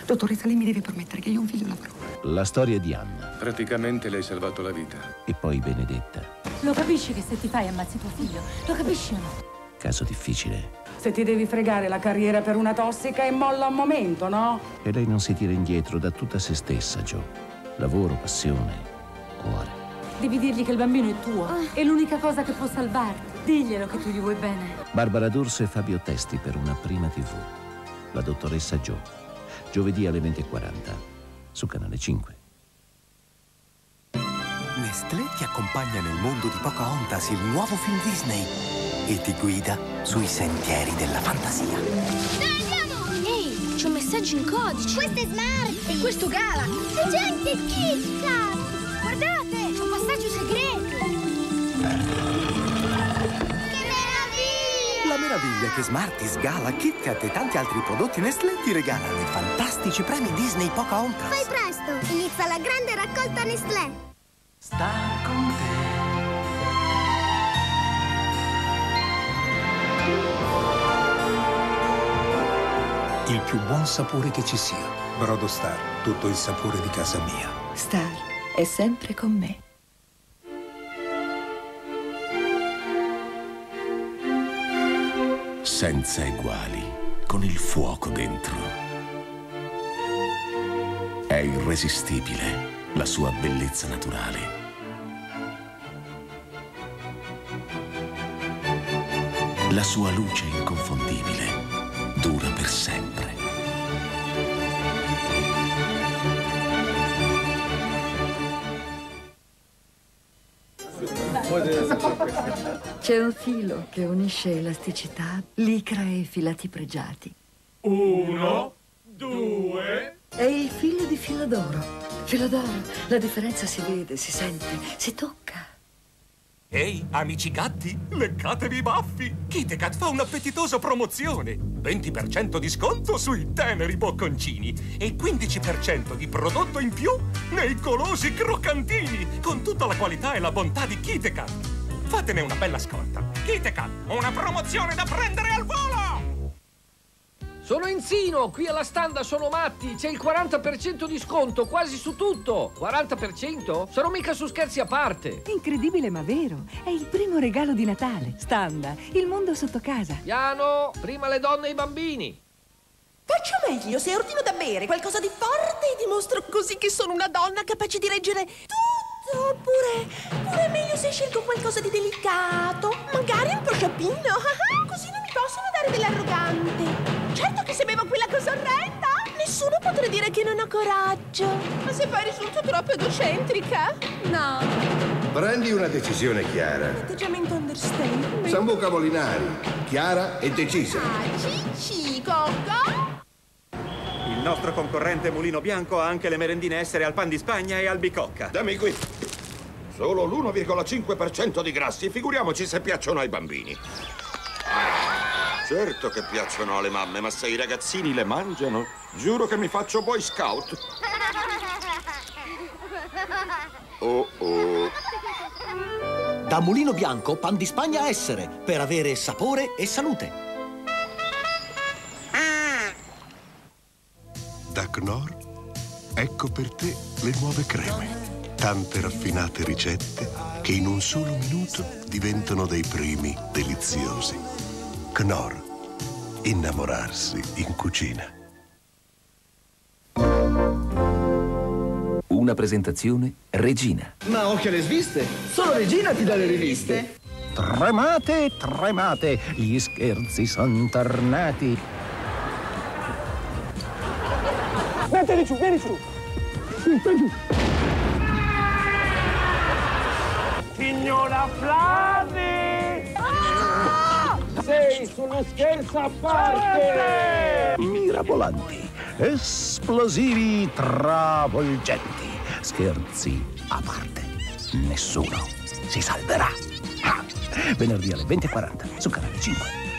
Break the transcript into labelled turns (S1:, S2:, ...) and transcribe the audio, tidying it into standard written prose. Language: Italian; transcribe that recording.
S1: Dottoressa, lei mi deve promettere che io un figlio l'avrò.
S2: La storia di Anna.
S3: Praticamente le hai salvato la vita.
S2: E poi Benedetta.
S4: Lo capisci che se ti fai ammazzi tuo figlio? Lo capisci o no?
S2: Caso difficile.
S5: Se ti devi fregare la carriera per una tossica e molla un momento, no?
S2: E lei non si tira indietro da tutta se stessa, Jo. Lavoro, passione, cuore.
S4: Devi dirgli che il bambino è tuo. È l'unica cosa che può salvarti. Diglielo che tu gli vuoi bene.
S2: Barbara D'Urso e Fabio Testi per una prima TV. La dottoressa Jo. Giovedì alle 20:40 su Canale 5.
S6: Nestlé ti accompagna nel mondo di Pocahontas, il nuovo film Disney, e ti guida sui sentieri della fantasia.
S7: Dai, andiamo! Ehi, c'è un messaggio in codice. Questo è Smart! E questo Gala! E gente, Kit Kat! Guardate, c'è un passaggio segreto! Che meraviglia!
S6: La meraviglia è che Smarties, Gala, Kit Kat e tanti altri prodotti Nestlé ti regalano i fantastici premi Disney Pocahontas.
S7: Fai presto! Inizia la grande raccolta Nestlé!
S6: Sta con te.
S8: Il più buon sapore che ci sia. Brodo Star, tutto il sapore di casa mia.
S1: Star è sempre con me.
S9: Senza eguali, con il fuoco dentro. È irresistibile la sua bellezza naturale. La sua luce inconfondibile dura per sempre.
S1: C'è un filo che unisce elasticità, licra e filati pregiati.
S10: 1, 2...
S1: È il filo di Filodoro. Filodoro, la differenza si vede, si sente, si tocca.
S11: Ehi, amici gatti, leccatevi i baffi! Kit Kat fa un'appetitosa promozione. 20% di sconto sui teneri bocconcini e 15% di prodotto in più nei golosi croccantini, con tutta la qualità e la bontà di Kit Kat. Fatene una bella scorta. Kit Kat, una promozione da prendere al volo!
S12: Sono Enzino, qui alla Standa sono matti, c'è il 40% di sconto quasi su tutto. 40%? Sono mica su Scherzi a parte.
S13: Incredibile ma vero, è il primo regalo di Natale. Standa, il mondo sotto casa.
S12: Piano, prima le donne e i bambini.
S14: Faccio meglio, se ordino da bere qualcosa di forte e dimostro così che sono una donna capace di reggere tutto. Oppure è meglio se scelgo qualcosa di delicato, magari un po' sciappino. Così non mi possono dare dell'arrogante. Certo che se bevo quella cosa orrenda, nessuno potrà dire che non ho coraggio. Ma se poi risulto troppo egocentrica? No.
S15: Prendi una decisione chiara.
S14: Un atteggiamento understatement.
S15: Sambuca Molinari, chiara e decisa.
S14: Cici, Coco.
S16: Il nostro concorrente Mulino Bianco ha anche le merendine essere al pan di Spagna e al bicocca.
S15: Dammi qui. Solo l'1,5% di grassi, figuriamoci se piacciono ai bambini. Certo che piacciono alle mamme, ma se i ragazzini le mangiano, giuro che mi faccio Boy Scout. Oh oh.
S6: Da Mulino Bianco, pan di Spagna essere, per avere sapore e salute.
S17: Da Knorr, ecco per te le nuove creme. Tante raffinate ricette che in un solo minuto diventano dei primi deliziosi. Knorr, innamorarsi in cucina.
S18: Una presentazione Regina.
S19: Ma occhio alle sviste, solo Regina ti dà le riviste.
S2: Tremate, tremate, gli scherzi sono tornati.
S19: Mettili giù, vieni giù. Giù.
S10: Signora Flavi! Sei su uno scherzo a parte!
S2: Mirabolanti, esplosivi, travolgenti. Scherzi a parte. Nessuno si salverà. Venerdì alle 20:40 su Canale 5.